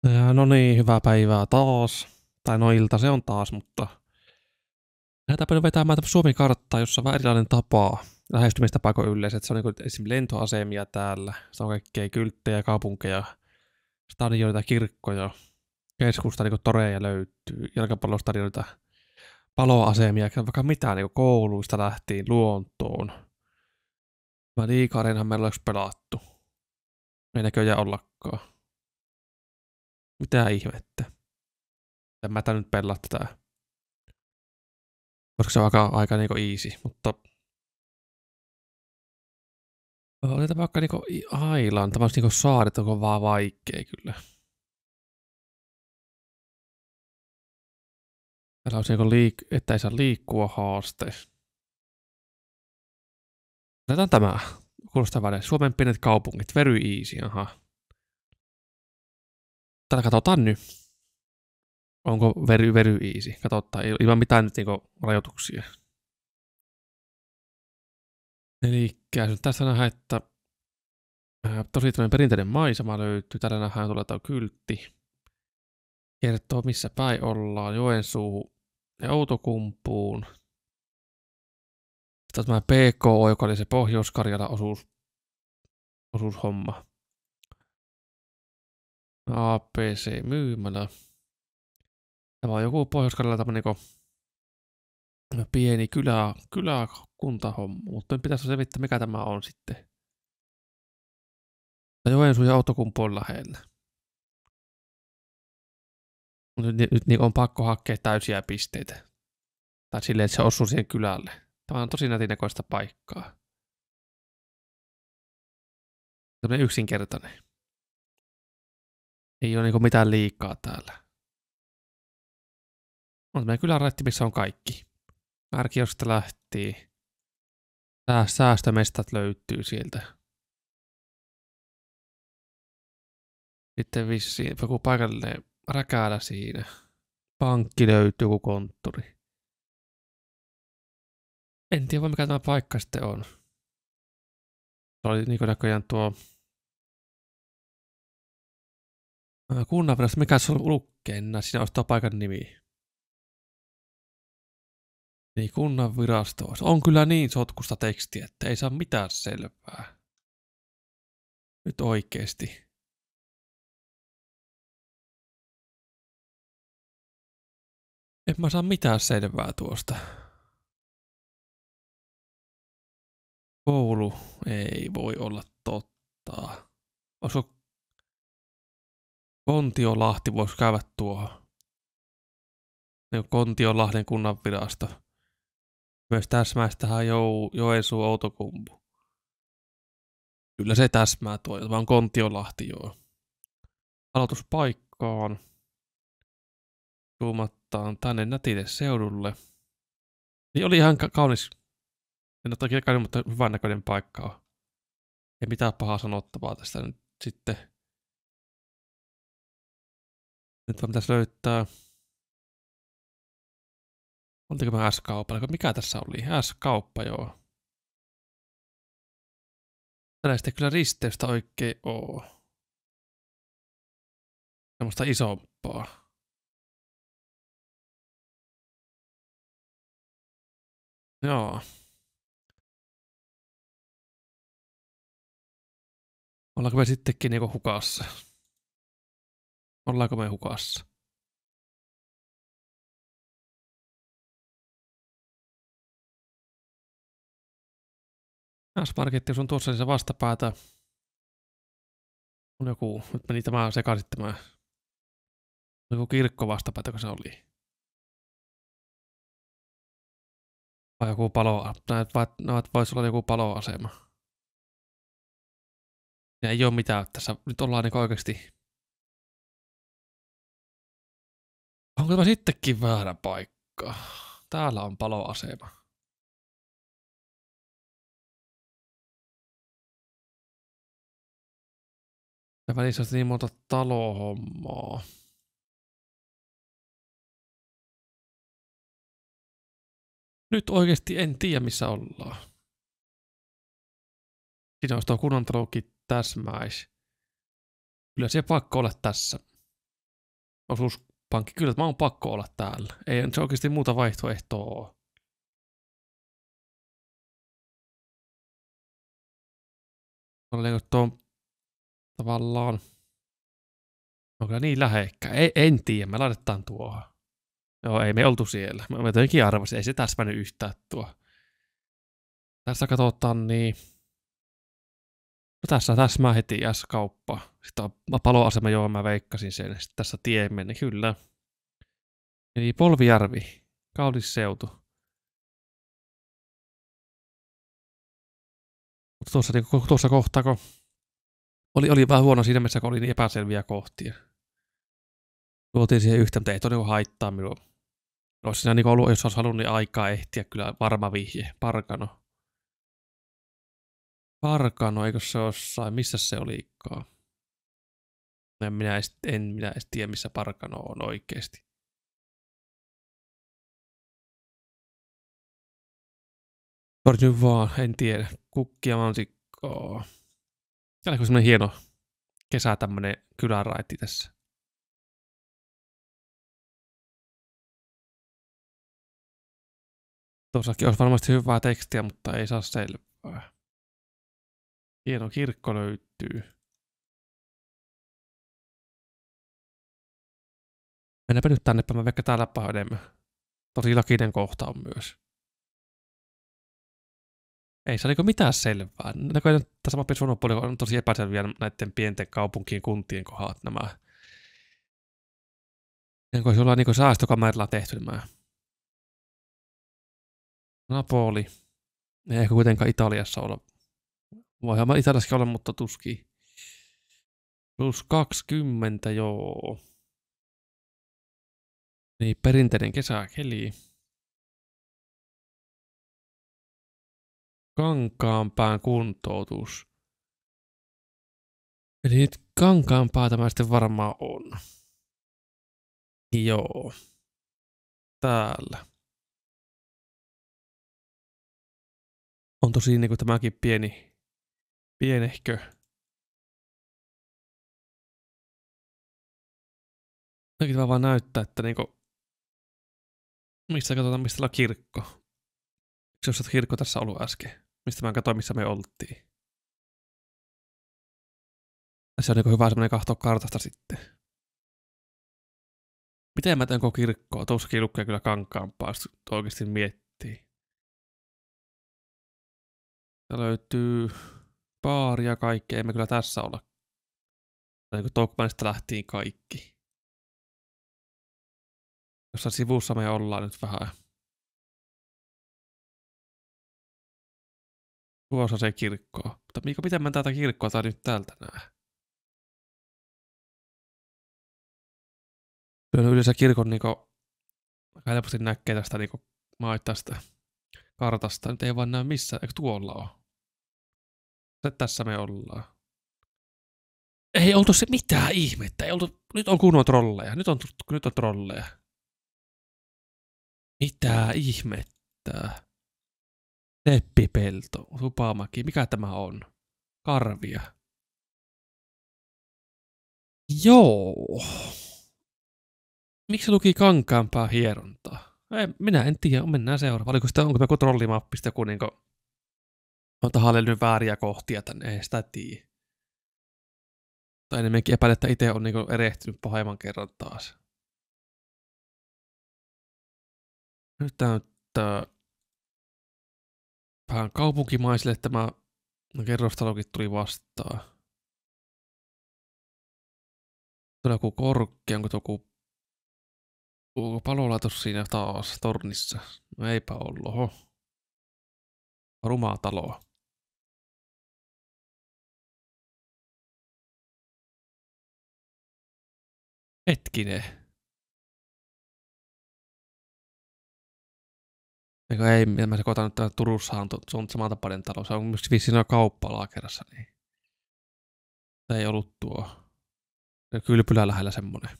Ja no niin, hyvää päivää taas. Tai no ilta se on taas, mutta lähdetään vetämään Suomi-karttaa, jossa on vähän erilainen tapa lähestymistapa kuin yleensä. Se on niin esimerkiksi lentoasemia täällä, se on kaikkea kylttejä, kaupunkeja, stadioita, kirkkoja, keskusta, niin toreja löytyy, jalkapallostadioita, paloasemia, vaikka mitään niin kouluista lähtien luontoon. Mä Liiga-areenahan meillä olisi pelattu. Ei näköjään ollakaan. Mitä ihmettä. En mä tää nyt pelaa tätä. Koska se on aika niinku easy, mutta otetaan vaikka niinku Island, tämä olisi niinku saaret, onko vaan vaikea kyllä. Täällä olisi niinku että ei saa liikkua haaste. Otetaan tämä. Kuulostaa välillä. Suomen pienet kaupungit, very easy, aha. Tätä katsotaan nyt. Onko very easy? Katsotaan, ilman mitään nyt niinku rajoituksia. Elikkä tässä nähdään, että tosi tämmöinen perinteinen maisema löytyy. Täällä nähdään tulee kyltti. Kertoo missä päin ollaan. Joensuuhun ja Outokumpuun. Sitten tämä PKO, joka oli se Pohjois-Karjalan osuushomma. APC-myymälä. Tämä on joku Pohjois-Karjalan tämmöinen pieni kyläkuntahomma, mutta pitäisi selvittää mikä tämä on sitten. Joensuun ja Outokumpu on lähellä. Nyt niin on pakko hakea täysiä pisteitä. Tai silleen, että se osuu siihen kylälle. Tämä on tosi nätinäköistä paikkaa. Tämmöinen yksinkertainen. Ei ole niinku mitään liikaa täällä. On tämmöinen kylärätti, missä on kaikki. Ärkiosta lähtii. Säästömestat löytyy sieltä. Sitten vissiin joku paikallinen räkäällä siinä. Pankki löytyy, joku konttori. En tiedä, mikä tämä paikka sitten on. Se oli niin näköjään tuo kunnanvirasto. Mikä se on lukkeena? Siinä olisi tuo paikan nimi. Niin, kunnanvirasto. On kyllä niin sotkusta tekstiä, että ei saa mitään selvää. Nyt oikeesti. En mä saa mitään selvää tuosta. Koulu ei voi olla totta. Olisiko Kontiolahti voisi käydä tuohon? Kontiolahden kunnanvirasto. Myös täsmäistähän Joensuu Outokumpu. Kyllä se täsmää tuo, vaan Kontiolahti joo. Aloituspaikkaan. Zoomattaan tänne nätille seudulle. Niin oli ihan kaunis. En ole toki käynyt, mutta hyvän näköinen paikka on. Ei mitään pahaa sanottavaa tästä nyt sitten. Nyt vaan pitäisi löytää. Oltiinko mä S-kaupalla? Mikä tässä oli? S-kauppa, joo. Tällä sitten kyllä risteystä oikein oo. Semmoista isompaa. Joo. Ollaanko me sittenkin niinku hukassa? Ollaanko me hukassa? S-marketti, jos on tuossa niin se vastapäätä. On joku, nyt meni tämä sekaisin tämä. On joku kirkko vastapäätä, kun se oli. Vai joku näet voisi olla joku paloasema. Ja ei oo mitään tässä. Nyt ollaan niinku oikeesti. Onko tämä sittenkin väärä paikka? Täällä on paloasema. Ja välissä on niin monta talohommaa. Nyt oikeesti en tiedä missä ollaan. Siinä olisi tuo kunnantalokin täsmäis. Kyllä se pakko olla tässä. osuuspankki. Kyllä, että mä oon pakko olla täällä. Ei se oikeasti muuta vaihtoehtoa ole. Oliko tuo tavallaan... On kyllä niin lähekkäin. En tiedä, me laitetaan tuohon. Joo, ei me oltu siellä. Mä jotenkin arvasin, ei se täsmännyt yhtään tuo. Tässä katsotaan niin... No tässä täsmää heti S-kauppa. Sitten on paloasema, joo mä veikkasin sen. Sitten tässä tie meni, kyllä. Eli Polvijärvi, kaunis seutu. Mutta tuossa kohtaa, kun oli vähän huono siinä mielessä, kun oli niin epäselviä kohtia. Tuotiin siihen yhtä, mutta ei todella haittaa minua. Olisi siinä niin ollut, jos olisi halunnut niin aikaa ehtiä, kyllä varma vihje. Parkano. Parkano, eikö se jossain? Missä se olikaan? En minä edes tiedä, missä Parkano on oikeasti. Nyt vaan, en tiedä. Kukkia mansikkaa. Täällä on semmonen hieno kesä tämmönen kyläraitti tässä. Tuossakin olisi varmasti hyvää tekstiä, mutta ei saa selvää. Hieno kirkko löytyy. Mennäänpä nyt tänne, mä vaikka täällä enemmän. Tosi lakinen kohta on myös. Ei se oliko mitään selvää. Näköjään tässä mapissa on tosi epäselviä näiden pienten kaupunkien kuntien kohdat nämä. Onko jollain niin säästökamerilla tehty nämä? Napoli. Ei ehkä kuitenkaan Italiassa olla. Voihan Italiassakin olla, mutta tuskin. +20, joo. Niin, perinteinen kesäkeli. Kankaanpään kuntoutus. Eli nyt Kankaanpää tämä sitten varmaan on. Joo. Täällä. On tosi niinku tämäkin pienehkö. Mäkin vaan näyttää, että niinku... Mistä katsotaan, mistä on kirkko. Eikö se kirkko tässä ollut äsken? Mistä mä katsoin, missä me oltiin. Tässä on niinku hyvä semmonen katsoa kartasta sitten. Miten mä teen koko kirkkoa? Tuossakin lukee kyllä Kankaanpää, jos oikeasti miettii. Täällä löytyy baari ja kaikkea. Ei me kyllä tässä olla. Niin Tokmanista lähtiin kaikki. Jossain sivussa me ollaan nyt vähän. Tuossa se kirkko. Mutta Miiko, miten mä tätä kirkkoa tai nyt täältä näe? Yleensä kirkon niinku helposti näkee tästä niinku tästä kartasta. Nyt ei vaan näe missään. Eikö tuolla ole? Tässä me ollaan. Ei oltu se mitään ihmettä. Ei oltu... Nyt on kunnon trolleja. Nyt on trolleja. Mitä ihmettä? Teppipelto, Supamäki, mikä tämä on? Karvia. Joo. Miksi luki Kankaanpää hierontaa? Minä en tiedä, mennään seuraavaan. Onko joku trollimappi sitten joku niinku... On tahallinen vääriä kohtia tänne, ei sitä tiedä. Tai enemmänkin epäilen, että itse on niinku erehtynyt pahemman kerran taas. Nyt näyttää vähän kaupunkimaisille tämä kerrostalokin tuli vastaan. Tuo joku korkea, onko joku palolaitos siinä taas tornissa? No eipä ollut, oho. Rumaa taloa. Hetkinen. Eikö ei, mä sekoitan nyt täällä Turussahan se on samantapainen talo. Se on myös vissiin kauppalaakerassa, niin. Ei ollut tuo. Kylpylä lähellä semmonen.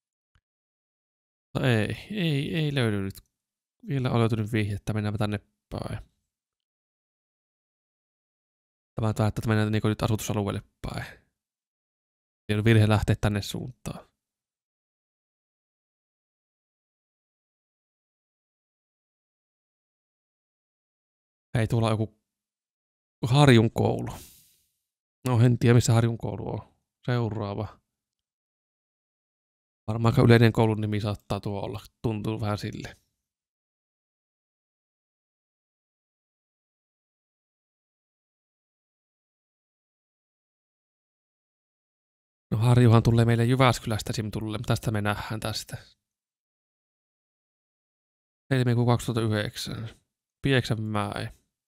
No ei löydy nyt. Vielä on löytynyt vihjettä, mennäänpä tänne päin. Tämä tää, että mennään niin nyt asutusalueelle päin. Ei ole virhe lähteä tänne suuntaan. Ei tuolla joku Harjun koulu. No en tiedä missä Harjun koulu on. Seuraava. Varmaan yleinen koulun nimi saattaa tuo olla. Tuntuu vähän sille. No Harjuhan tulee meille Jyväskylästä sim tulee. Tästä me nähdään tästä. Helmikuun 2009. Pieksämäe.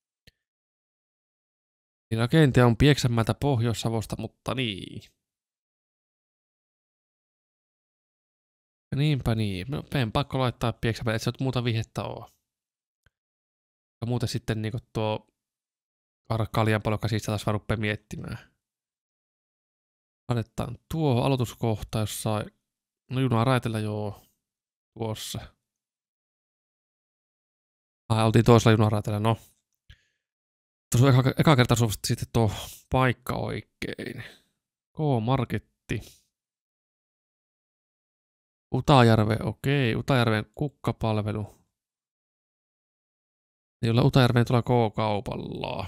Niin rakentia on Pieksämäeltä Pohjois-Savosta, mutta niin. Ja niinpä niin. No, meidän pakko laittaa Pieksämäelle, että se muuta vihjettä oo. Ja muuten sitten niinku tuo kaljan palokka siitä taas vaan ruppee miettimään. Annetaan tuo aloituskohta jossain. No junaa raitella joo. Tuossa. Oltiin toisella junaraiteella, no. Tuossa on eka kerta suosittu sitten tuo paikka oikein. K-marketti. Utajärve, okei. Utajärven kukkapalvelu. Jolla Utajärveen tulee K-kaupalla.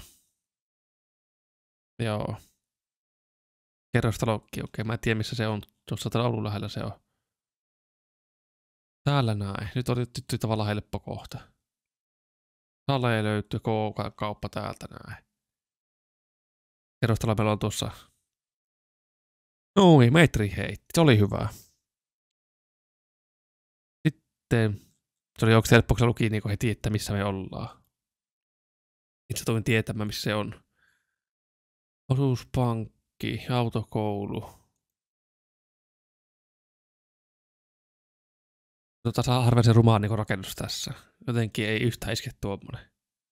Joo. Kerrostalokki, okei. Mä en tiedä missä se on. Tuossa täällä Oulun lähellä se on. Täällä näin. Nyt on nyt tavallaan helppo kohta. Sale löytyy K-kauppa täältä näin. Kerrostalo meillä on tuossa. Oi, metri heitti. Se oli hyvä. Sitten se oli oikeasti helppo, kun se luki niin heti, että missä me ollaan. Itse toivon tietämään, missä se on. Osuuspankki, autokoulu. Saa harvinaisen rumaan niin rakennus tässä. Jotenkin ei yhtään iske tuommoinen.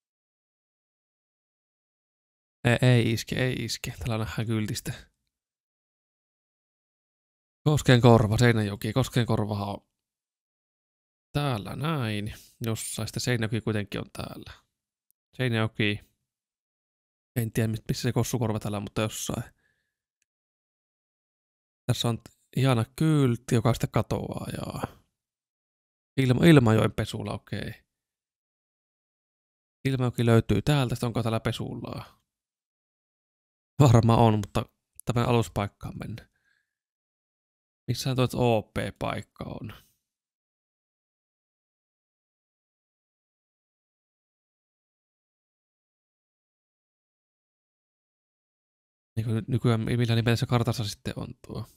Ei iske. Täällä nähdään kyltistä. Koskenkorva, Seinäjoki. Koskenkorvahan on täällä näin. Jossain sitten Seinäjoki kuitenkin on täällä. Seinäjoki. En tiedä missä se Kossukorva täällä on, mutta jossain. Tässä on ihana kyltti, joka sitten katoaa. Ja Ilmajoen pesulla, okei. Ilmajoki löytyy täältä, sitten onko täällä pesullaa? Varmaan on, mutta tämän aluspaikkaan mennä. Missähän tuo OP-paikka on? Niin kuin nykyään millä nimellä se kartassa sitten on tuo.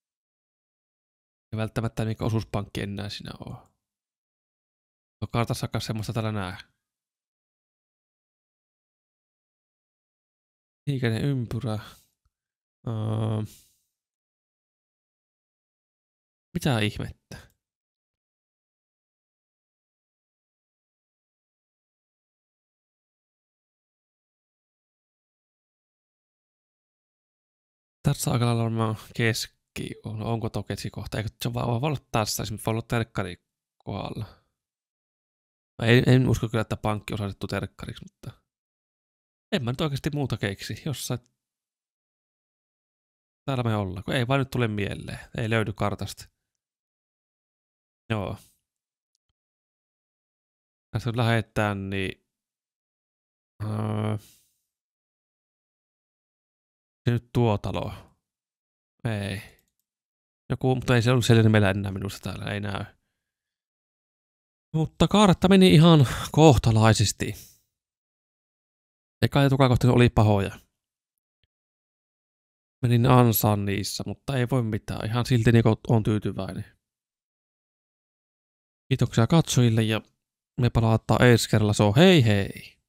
Ei välttämättä mikä osuuspankki enää siinä ole. On kartassakaan semmoista täällä nää. Liikenneympyrä. Mitä ihmettä? Tässä aika lailla varmaan keski. Onko tuo keskikohta? Eikö se vaan voi olla tässä? Esimerkiksi voi olla terkkari kohdalla. En usko kyllä, että pankki on osattu terkkariksi, mutta en mä nyt oikeasti muuta keksi. Jossain täällä me ollaan, kun ei vaan nyt tule mieleen. Ei löydy kartasta. Joo. Tässä kun lähdetään, niin se nyt tuo talo. Ei. Joku, mutta ei se ollut sellainen meillä enää minusta täällä, ei näy. Mutta kartta meni ihan kohtalaisesti. Eka ja tuka kohti oli pahoja. Menin ansaan niissä, mutta ei voi mitään. Ihan silti niin on tyytyväinen. Kiitoksia katsojille ja me palataan ensi kerralla. Se on hei hei!